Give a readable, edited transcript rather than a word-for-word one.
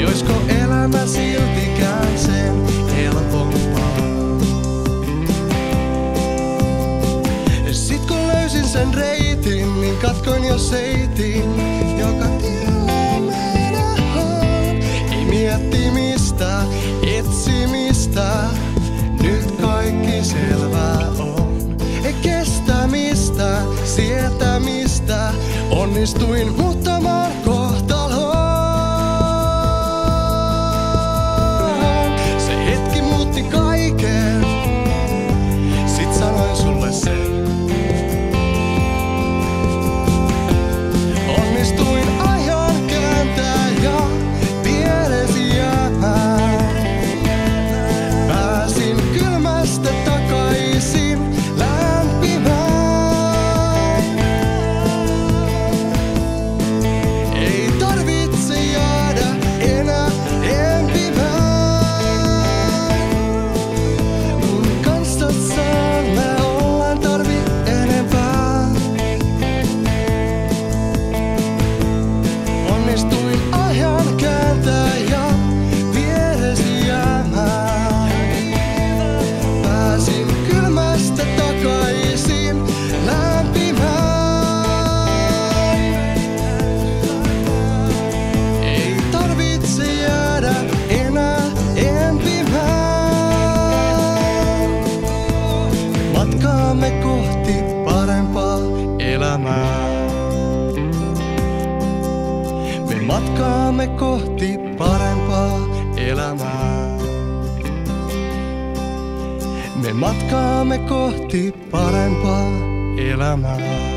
Joisko elämä siltikään sen helpompaa? Sit kun löysin sen reitin, niin katkoin jo seitin, joka tiellä mennään. Ei miettimistä, etsimistä, nyt kaikki selvää on. Ei kestämistä, sietämistä, onnistuin muuttamaan kohtaloon. Se hetki muutti kaiken, sit sanoin sulle sen. Onnistuin ajan kääntää ja vieresi jäämään. Pääsin kylmästä takaisin lämpimään. Ei tarvitse jäädä enää empimään. Mun kanssassaan mä ollaan tarvi enempää. Onnistuin ajan kääntää ja vieresi jäämään. Pääsin kylmästä takaisin lämpimään. Ei tarvitse jäädä enää empimään. Matkaamme kohti parempaa elämää. Me matkaamme kohti parempaa elämää. Me matkaamme kohti parempaa elämää.